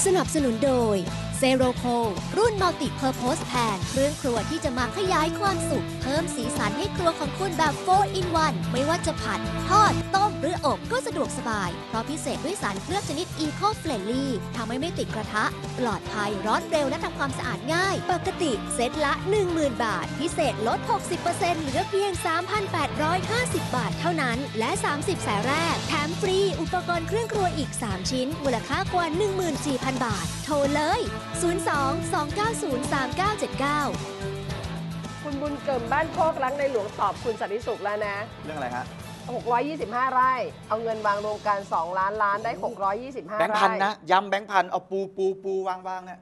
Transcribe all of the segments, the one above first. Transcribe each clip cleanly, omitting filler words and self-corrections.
สนับสนุนโดยเซโรโครุ่นมัลติเพอร์โพสแพนเครื่องครัวที่จะมาขยายความสุขเพิ่มสีสันให้ครัวของคุณแบบ 4 in 1 ไม่ว่าจะผัดทอดต้มหรืออบก็สะดวกสบายเพราะพิเศษด้วยสารเคลือบชนิด Eco Friendly ทำให้ไม่ติดกระทะปลอดภัยร้อนเร็วและทำความสะอาดง่ายปกติเซตละ 10,000 บาทพิเศษลด 60% เหลือเพียง 3,850 บาทเท่านั้นและ30 สายแรกแถมฟรีอุปกรณ์เครื่องครัวอีก 3 ชิ้นมูลค่ากว่า 14,000 บาทโทรเลย02-290-3979 คุณบุญเกิมบ้านโคกรักในหลวงตอบคุณสันติสุขแล้วนะเรื่องอะไรฮะ 625 ไร่เอาเงินวางรวมกัน2 ล้านล้านได้625 ไร่แบงค์พันนะย้ำแบงค์พันเอาปูวางเนี่ย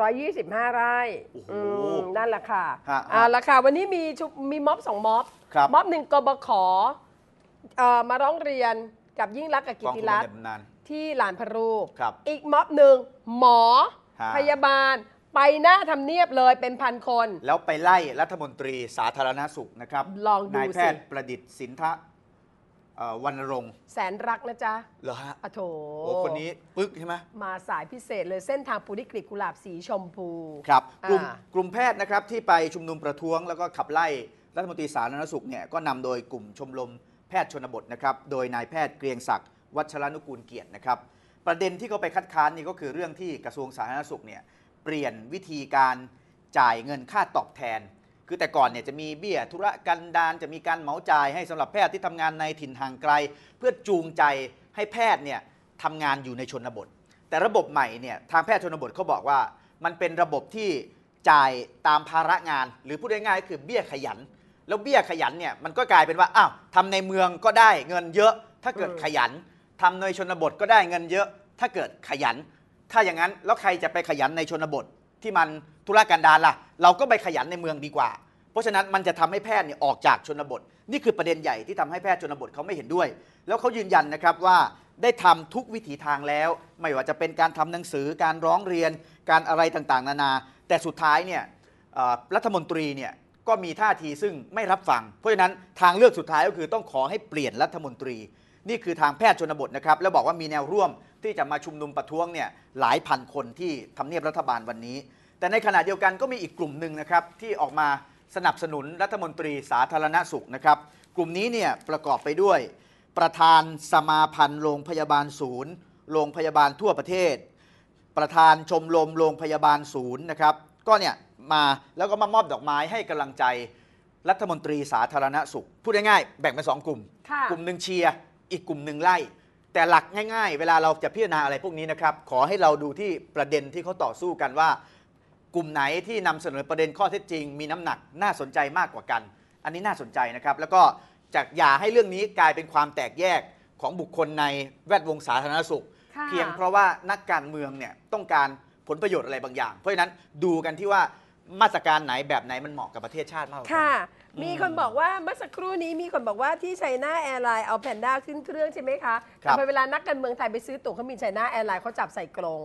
625 ไร่นั่นแหละค่ะราคาวันนี้มีม็อบ2ม็อบม็อบ1กบขมาร้องเรียนกับยิ่งลักษณ์กับกิติรัตน์ที่ลานพระรูปอีกม็อบหนึ่งหมอพยาบาลไปหน้าทำเนียบเลยเป็นพันคนแล้วไปไล่รัฐมนตรีสาธารณสุขนะครับลองดูสินายแพทย์ประดิษฐ์สินทะวรรณรงค์แสนรักนะจ๊ะเหรอฮะโถคนนี้ปึ๊กใช่ไหมมาสายพิเศษเลยเส้นทางปูนิกฤตกุหลาบสีชมพูครับกลุ่มแพทย์นะครับที่ไปชุมนุมประท้วงแล้วก็ขับไล่รัฐมนตรีสาธารณสุขเนี่ยก็นำโดยกลุ่มชมรมแพทย์ชนบทนะครับโดยนายแพทย์เกรียงศักดิ์วัชรนุกูลเกียรตินะครับประเด็นที่เขาไปคัดค้านนี่ก็คือเรื่องที่กระทรวงสาธารณสุขเนี่ยเปลี่ยนวิธีการจ่ายเงินค่าตอบแทนคือแต่ก่อนเนี่ยจะมีเบี้ยธุรกันดารจะมีการเหมาจ่ายให้สำหรับแพทย์ที่ทำงานในถิ่นห่างไกลเพื่อจูงใจให้แพทย์เนี่ยทำงานอยู่ในชนบทแต่ระบบใหม่เนี่ยทางแพทย์ชนบทเขาบอกว่ามันเป็นระบบที่จ่ายตามภาระงานหรือพูดง่ายๆก็คือเบี้ยขยันแล้วเบี้ยขยันเนี่ยมันก็กลายเป็นว่าอ้าวทำในเมืองก็ได้เงินเยอะถ้าเกิดขยันทำในชนบทก็ได้เงินเยอะถ้าเกิดขยันถ้าอย่างนั้นแล้วใครจะไปขยันในชนบทที่มันธุรกันดารล่ะเราก็ไปขยันในเมืองดีกว่าเพราะฉะนั้นมันจะทำให้แพทย์เนี่ยออกจากชนบทนี่คือประเด็นใหญ่ที่ทำให้แพทย์ชนบทเขาไม่เห็นด้วยแล้วเขายืนยันนะครับว่าได้ทำทุกวิถีทางแล้วไม่ว่าจะเป็นการทำหนังสือการร้องเรียนการอะไรต่างๆนานาแต่สุดท้ายเนี่ยรัฐมนตรีเนี่ยก็มีท่าทีซึ่งไม่รับฟังเพราะฉะนั้นทางเลือกสุดท้ายก็คือต้องขอให้เปลี่ยนรัฐมนตรีนี่คือทางแพทย์ชนบทนะครับแล้วบอกว่ามีแนวร่วมที่จะมาชุมนุมประท้วงเนี่ยหลายพันคนที่ทำเนียบรัฐบาลวันนี้แต่ในขณะเดียวกันก็มีอีกกลุ่มหนึ่งนะครับที่ออกมาสนับสนุนรัฐมนตรีสาธารณสุขนะครับกลุ่มนี้เนี่ยประกอบไปด้วยประธานสมาพันธ์โรงพยาบาลศูนย์โรงพยาบาลทั่วประเทศประธานชมรมโรงพยาบาลศูนย์นะครับก็เนี่ยมาแล้วก็มามอบดอกไม้ให้กำลังใจรัฐมนตรีสาธารณสุขพูดง่ายๆแบ่งเป็น2 กลุ่มกลุ่มหนึ่งเชียร์อีกกลุ่มหนึ่งไล่แต่หลักง่ายๆเวลาเราจะพิจารณาอะไรพวกนี้นะครับขอให้เราดูที่ประเด็นที่เขาต่อสู้กันว่ากลุ่มไหนที่นำเสนอประเด็นข้อเท็จจริงมีน้ำหนักน่าสนใจมากกว่ากันอันนี้น่าสนใจนะครับแล้วก็จากอย่าให้เรื่องนี้กลายเป็นความแตกแยกของบุคคลในแวดวงสาธารณสุขเพียงเพราะว่านักการเมืองเนี่ยต้องการผลประโยชน์อะไรบางอย่างเพราะฉะนั้นดูกันที่ว่ามาตรการไหนแบบไหนมันเหมาะกับประเทศชาติมากกว่าค่ะมีคนบอกว่าเมื่อสักครู่นี้มีคนบอกว่าที่ไชน่าแอร์ไลน์เอาแพนด้าขึ้นเครื่องใช่ไหมคะแต่พอเวลานักการเมืองไทยไปซื้อตั๋วเครื่องบินไชน่าแอร์ไลน์เขาจับใส่กรง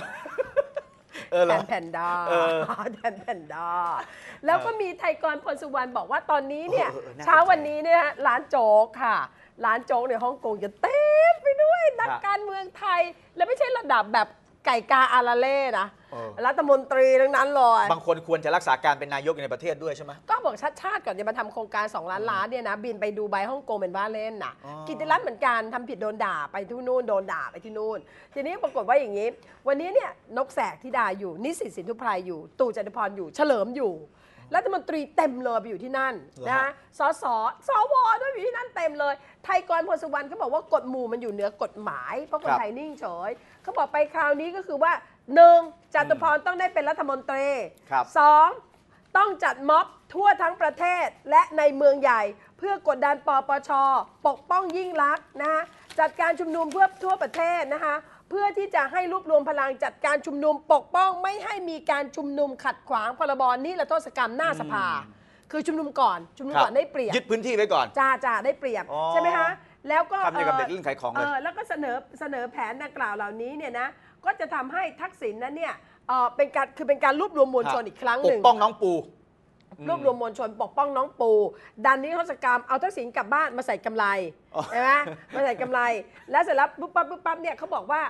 แพนด้าแพนด้าแล้วก็มีไทยกรพลสุวรรณบอกว่าตอนนี้เนี่ยเช้าวันนี้เนี่ยร้านโจ๊กค่ะร้านโจ๊กในฮ่องกงจะเต็มไปด้วยนักการเมืองไทยและไม่ใช่ระดับแบบไก่กาอาราเล่นะรัฐมนตรีทั้งนั้นเลยบางคนควรจะรักษาการเป็นนายกในประเทศด้วยใช่ไหมก็บอกชาติก่อนจะมาทำโครงการ2 ล้านล้านเนี่ยนะบินไปดูไบฮ่องกงเป็นว่าเล่นน่ะกิตติรัตน์เหมือนกันทำผิดโดนด่าไปที่นู่นโดนด่าไปที่นู่นทีนี้ปรากฏว่าอย่างนี้วันนี้เนี่ยนกแสกธิดาอยู่นิสิตสินธุไพรอยู่ตู่จตุพรอยู่เฉลิมอยู่รัฐมนตรีเต็มเลยไปอยู่ที่นั่นนะสวด้วยอยู่ที่นั่นเต็มเลยไทยกรพลสุวรรณเขาบอกว่ากฎหมู่มันอยู่เหนือกฎหมายเพราะคนไทยนิ่งเฉยเขาบอกไปคราวนี้ก็คือว่า1. จตุพรต้องได้เป็นรัฐมนตรี 2. ต้องจัดม็อบทั่วทั้งประเทศและในเมืองใหญ่เพื่อกดดันปปช.ปกป้องยิ่งลักษณ์นะคะจัดการชุมนุมเพื่อทั่วประเทศนะคะเพื่อที่จะให้รวบรวมพลังจัดการชุมนุมปกป้องไม่ให้มีการชุมนุมขัดขวางพรบนิรโทษกรรมหน้าสภาคือชุมนุมก่อนได้เปรียบยึดพื้นที่ไว้ก่อนจ้าได้เปรียบใช่ไหมคะแล้วก็ทำอย่างกับเด็กเล่นขายของเลยแล้วก็เสนอแผนดังกล่าวเหล่านี้เนี่ยนะก็จะทำให้ทักษิณนั้นเนี่ยเป็นการรวบรวมมวลชนอีกครั้งหนึ่งปกป้องน้องปูรวบรวมมวลชนปกป้องน้องปูดันนิรโทษกรรมเอาทักษิณกลับบ้านมาใส่กำไรใช่ไหมมาใส่กำไรแล้วเสร็จแล้วปุ๊บปั๊บเนี่ยเขาบอกว่า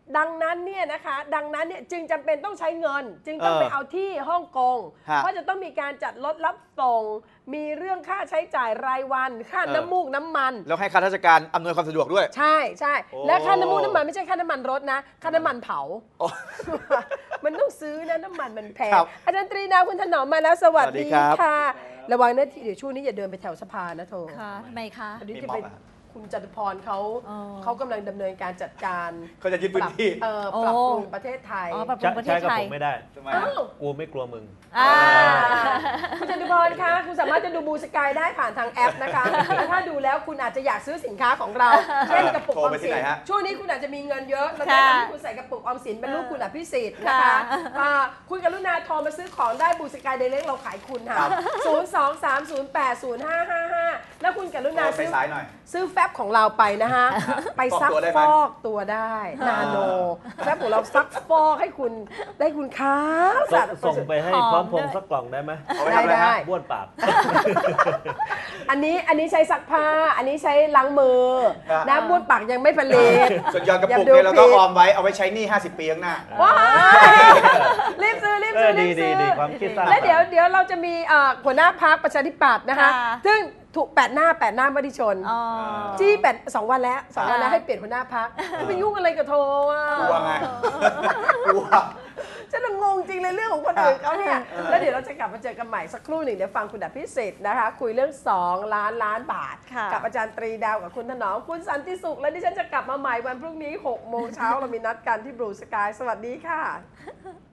ดังนั้นเนี่ยจึงจำเป็นต้องใช้เงิน จึงต้องไปเอาที่ฮ่องกงเพราะจะต้องมีการจัดรถรับส่งมีเรื่องค่าใช้จ่ายรายวันค่าน้ำมูกน้ำมันแล้วให้ข้าราชการอำนวยความสะดวกด้วยใช่และค่าน้ำมูกน้ำมันไม่ใช่ค่าน้ำมันรถนะค่าน้ำมันเผามันต้องซื้อนะน้ำมันมันแพงอาจารย์ตรีดาวคุณถนอมมาแล้วสวัสดีค่ะระวังนะเดี๋ยวช่วงนี้อย่าเดินไปแถวสะพานนะโทค่ะทำไมคะอันนี้ที่ไปคุณจตุพรเขากำลังดำเนินการจัดการเขาจะยึดพื้นที่ปรับปรุงประเทศไทยปรับปรุงประเทศไทยใช้กับผมไม่ได้ทำไมกูไม่กลัวมึงคุณจตุพรคะคุณสามารถจะดูบูสกายได้ผ่านทางแอปนะคะและถ้าดูแล้วคุณอาจจะอยากซื้อสินค้าของเราเช่นกระปุกออมสินช่วงนี้คุณอาจจะมีเงินเยอะเราจะให้คุณใส่กระปุกออมสินเป็นรูปคุณอภิสิทธิ์นะคะคุณกรุณาโทรมาซื้อของได้บูสกายเดเล็กเราขายคุณค่ะ023080555แล้วคุณกรุณาซื้อแฟบของเราไปนะฮะไปซักฟอกตัวได้นาโนแฟบของเราซักฟอกให้คุณได้คุณค้าส่งไปให้พร้อมพงษ์สักกล่องได้ไหมได้บ้วนปากอันนี้ใช้ซักผ้าอันนี้ใช้ล้างมือนะบ้วนปากยังไม่ผลิตส่วนยอดกระปุกเนี่ยเราก็ออมไว้เอาไว้ใช้หนี้50 ปีข้างหน้าว้าวรีบซื้อดีความคิดสร้างและเดี๋ยวเราจะมีหัวหน้าพรรคประชาธิปัตย์นะคะซึ่งถูก8 หน้ามติชนจี้2 วันแล้วให้เปลี่ยนหัวหน้าพรรคไปยุ่งอะไรกับโทอ่ะกลัวไงกลัวฉันงงจริงเลยเรื่องของคนอื่นเขาเนี่ยแล้วเดี๋ยวเราจะกลับมาเจอกันใหม่สักครู่หนึ่งเดี๋ยวฟังคุณอภิสิทธิ์นะคะคุยเรื่อง2 ล้านบาทกับอาจารย์ตรีดาวกับคุณถนอมคุณสันติสุขและดิฉันจะกลับมาใหม่วันพรุ่งนี้6 โมงเช้าเรามีนัดกันที่บลูสกายสวัสดีค่ะ